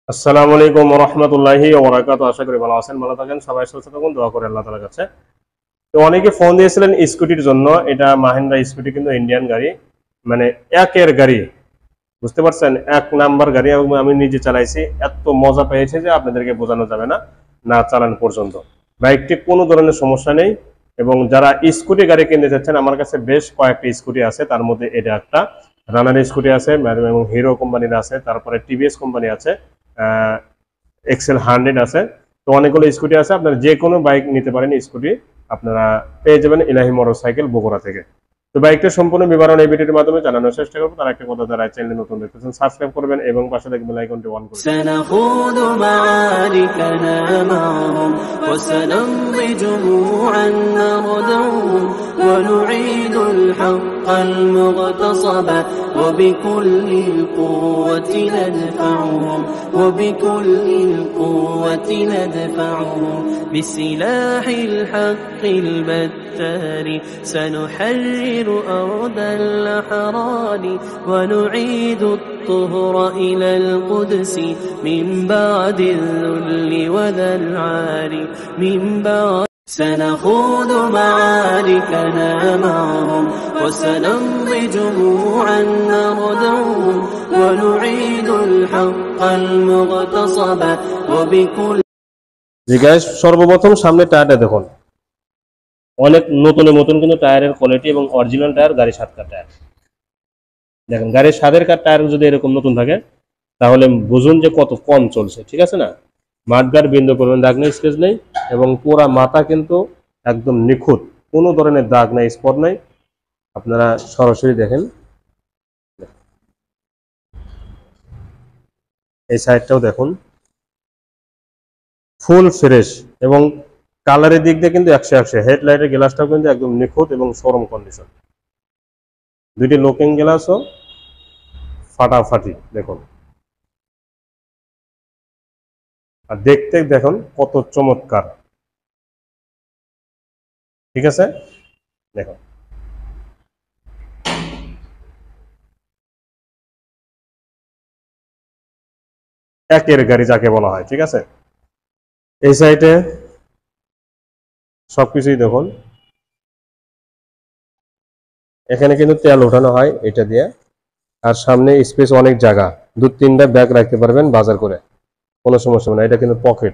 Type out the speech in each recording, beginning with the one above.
আসসালামু আলাইকুম ওয়া রাহমাতুল্লাহি ওয়া বারাকাতুহু। আশা করি ভালো আছেন, ভালো থাকেন, সবাই সুস্থ থাকুন, দোয়া করি আল্লাহ তাআলার কাছে। তো অনেকে ফোন দিয়েছিলেন স্কুটির জন্য। এটা মাহিন্দ্রা স্কুটি, কিন্তু ইন্ডিয়ান গাড়ি, মানে একের গাড়ি, বুঝতে পারছেন, এক নাম্বার গাড়ি, এবং আমি নিজে চালাইছি, এত মজা পেয়েছে যে আপনাদেরকে বোঝানো যাবে না, না চালান পর্যন্ত। বাইকটি কোনো ধরনের সমস্যা নেই। এবং যারা স্কুটি গাড়ি কিনতে চাচ্ছেন, আমার কাছে বেশ কয়েকটি স্কুটি আছে, তার মধ্যে এটা একটা। রানার স্কুটি আছে এবং হিরো কোম্পানির আছে, তারপরে টিভিএস কোম্পানি আছে, XL100 আছে। তো অনেকগুলো স্কুটি আছে, আপনারা যে কোনো বাইক নিতে পারেন। স্কুটি আপনারা পেয়ে যাবেন ইলাহি মোটরসাইকেল বগুড়া থেকে। তো বাইকটা সম্পূর্ণ বিবরণ এই ভিডিওর মাধ্যমে জানানোর চেষ্টা করবো। তার একটা কথা, যারা চ্যানেলে নতুন দেখতেছেন সাবস্ক্রাইব করবেন এবং পাশে থাকা বেল আইকনটি অন করে দিবেন। سنخوض معاركنا معهم وسنمضي جموعا نردعهم ونعيد الحق المغتصب وبكل القوة ندفعهم بسلاح الحق البتار سنحرر أرض الأحرار ونعيد الطهر إلى القدس من بعد الذل وذا العار سنخوض معاركنا معهم وسنمضي جموعا نردعهم ونعيد الحق المغتصب وبكل জি গাইস, সর্বপ্রথম সামনে টায়ারটা দেখুন, অনেক নতুনের মতন কিন্তু টায়ারের কোয়ালিটি, এবং অরিজিনাল টায়ার, গাড়ি 7 কার টায়ার। দেখেন, গাড়ির 7 কার টায়ার যদি এরকম নতুন থাকে, তাহলে বুঝুন যে কত কম চলছে, ঠিক আছে না। মাঠগার বিন্দু পরিমাণ দাগ নেই, স্কেচ নেই, এবং পুরা মাথা কিন্তু একদম নিখুঁত, কোনো ধরনের দাগ নাই, স্পট নাই। আপনারা সরাসরি দেখেন, এই সাইডটাও দেখুন, ফুল ফ্রেশ। এবং কালারের দিক দিয়ে কিন্তু 100-100। হেডলাইটের গ্লাসটাও কিন্তু একদম নিখুঁত এবং শোরুম কন্ডিশন। দুইটি লুকিং গ্লাসও ফাটাফাটি দেখুন। আর দেখতে দেখুন কত চমৎকার, ঠিক আছে। দেখুন, একের গাড়ি যাকে বলা হয়, ঠিক আছে। এই সাইডে সবকিছুই দেখুন। এখানে কিন্তু তেল ওঠানো হয় এটা দিয়ে। আর সামনে স্পেস, অনেক জায়গা, 2-3টা ব্যাগ রাখতে পারবেন বাজার করে, কোনো সমস্যা না। এটা কিন্তু পকেট।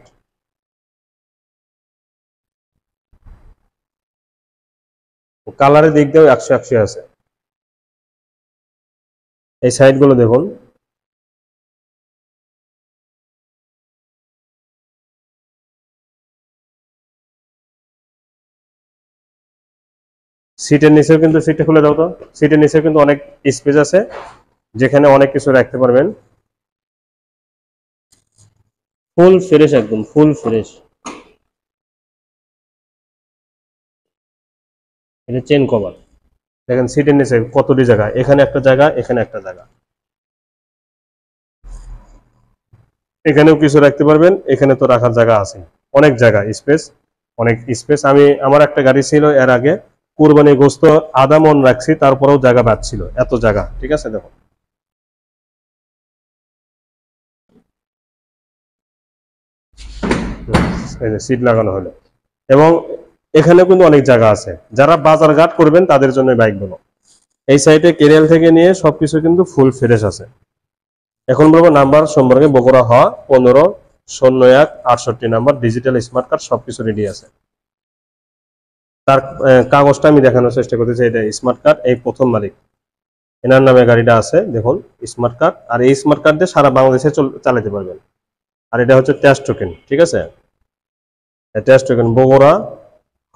কালারের দিক দিয়েও 100-100 আছে। এই সাইড গুলো দেখুন, সিটের নিচেও কিন্তু, সিটটা খুলে দাও তো, সিটের নিচেও কিন্তু অনেক স্পেস আছে, যেখানে অনেক কিছু রাখতে পারবেন। ফুল ফ্রেশ, একদম ফুল ফ্রেশ। এটা চেন কভার। দেখেন সিটের নিচে কতটি জায়গা, এখানে একটা জায়গা, এখানে একটা জায়গা, এখানেও কিছু রাখতে পারবেন। এখানে তো রাখার জায়গা আছে, অনেক জায়গা, স্পেস, অনেক স্পেস। আমার একটা গাড়ি ছিল এর আগে, কুরবানি গোস্ত আধা মন রাখছি, তারপরেও জায়গা বাঁচছিল, এত জায়গা, ঠিক আছে। দেখো, এই যে সিট লাগানো হলো, এবং এখানে কিন্তু অনেক জায়গা আছে। যারা বাজারঘাট করবেন তাদের জন্য বাইক গুলো। এই সাইডে কেরিয়াল থেকে নিয়ে সবকিছু কিন্তু ফুল ফ্রেশ আছে। এখন বলবো নাম্বার সম্পর্কে। বগুড়া হ 15-01-68 নাম্বার, ডিজিটাল স্মার্ট কার্ড, সবকিছু রেডি আছে। তার কাগজটা আমি দেখানোর চেষ্টা করতেছি। এটা স্মার্ট কার্ড, এই প্রথম মালিক, এনার নামে গাড়িটা আছে, দেখুন স্মার্ট কার্ড। আর এই স্মার্ট কার্ড দিয়ে সারা বাংলাদেশে চালাতে পারবেন। আর এটা হচ্ছে ট্যাক্স টোকেন, ঠিক আছে। ট্যাক্স টোকেন বগুড়া হ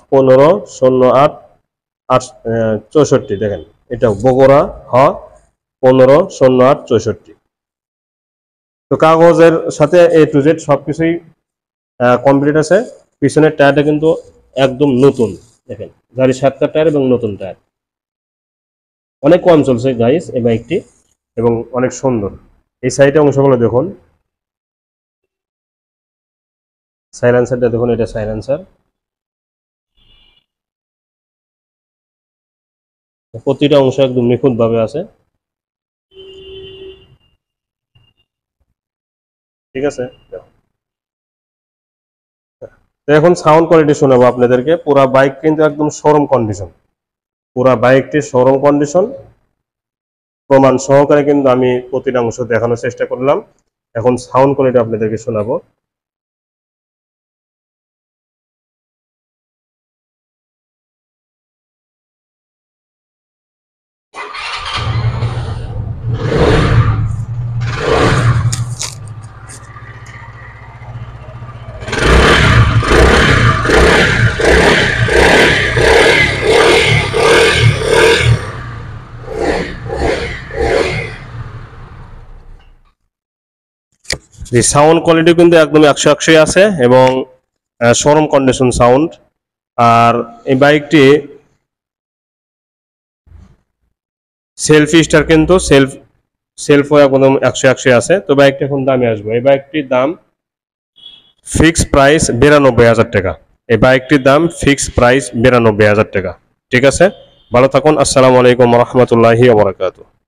15-08-64, দেখেন এটা বগুড়া হ 15-08-64। তো কাগজের সাথে A to Z সবকিছুই কমপ্লিট আছে। পিছনের টায়ারটা কিন্তু একদম নতুন, দেখেন গাড়ি 7 কার টায়ার এবং নতুন টায়ার। অনেক কম চলছে গাইস এই বাইকটি, এবং অনেক সুন্দর। এই সাইডে অংশগুলো দেখুন, সাইলেন্সারটা দেখুন, এটা সাইলেন্সার। প্রতিটা অংশ একদম নিখুঁত ভাবে আছে। ঠিক আছে। তো এখন সাউন্ড কোয়ালিটি শোনাবো আপনাদেরকে। পুরা বাইক কিন্তু একদম শোরুম কন্ডিশন, পুরা বাইকটি শোরুম কন্ডিশন, প্রমাণ সহকারে কিন্তু আমি প্রতিটা অংশ দেখানোর চেষ্টা করলাম। এখন সাউন্ড কোয়ালিটি আপনাদেরকে শোনাবো। যে সাউন্ড কোয়ালিটি কিন্তু একদম 100 আছে এবং শোরুম কন্ডিশন সাউন্ড। আর এই বাইকটি সেলফি স্টার, কিন্তু সেলফও একদম 100 আছে। তো বাইকটি এখন দামে আসবে। এই বাইকটির দাম ফিক্স প্রাইস 92,000 টাকা। এই বাইকটির দাম ফিক্স প্রাইস 92,000 টাকা। ঠিক আছে, ভালো থাকুন। আসসালামু আলাইকুম রহমতুল্লাহি ওয়া বারাকাতুহু।